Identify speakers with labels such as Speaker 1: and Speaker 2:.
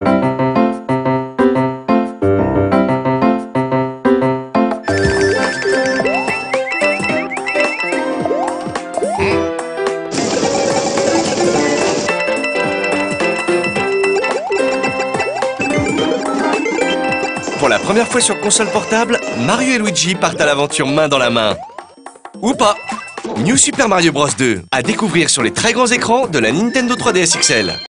Speaker 1: Pour la première fois sur console portable, Mario et Luigi partent à l'aventure main dans la main. Ou pas. New Super Mario Bros 2, à découvrir sur les très grands écrans de la Nintendo 3DS XL.